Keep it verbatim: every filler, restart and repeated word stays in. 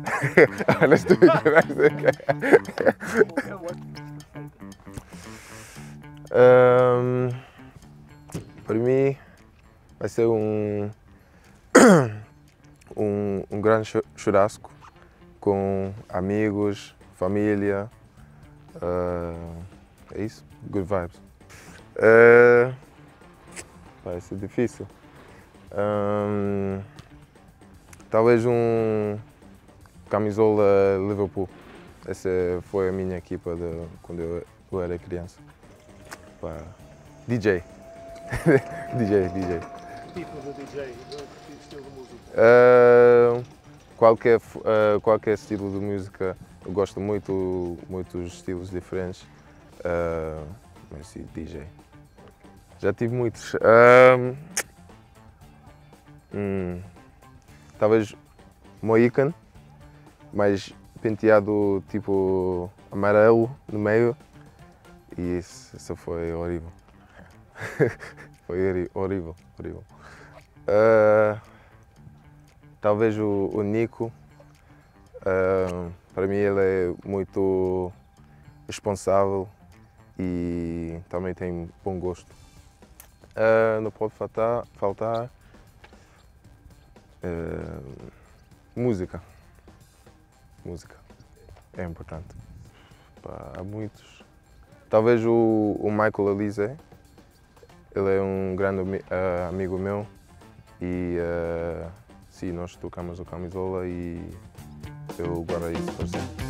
Let's do it. um, para mim vai ser um, um, um grande churrasco com amigos, família. Uh, é isso? Good vibes. Uh, vai ser difícil. Um, talvez um camisola Liverpool. Essa foi a minha equipa de, quando eu, eu era criança. Pá, D J. D J, D J. Tipo de D J, que estilo de música? Uh, qualquer, uh, qualquer estilo de música. Eu gosto muito, muitos estilos diferentes. Uh, mas sim, D J. Já tive muitos. Uh, hum, talvez Mohican, mas penteado tipo amarelo no meio. E isso, isso foi horrível. Foi horrível, horrível. Uh, talvez o, o Nico. Uh, para mim ele é muito responsável e também tem bom gosto. Uh, não pode faltar, faltar uh, música. Música é importante. Pá, há muitos. Talvez o, o Michael Elise, ele é um grande uh, amigo meu e uh, sim, nós tocamos o camisola e eu guardo isso para sempre.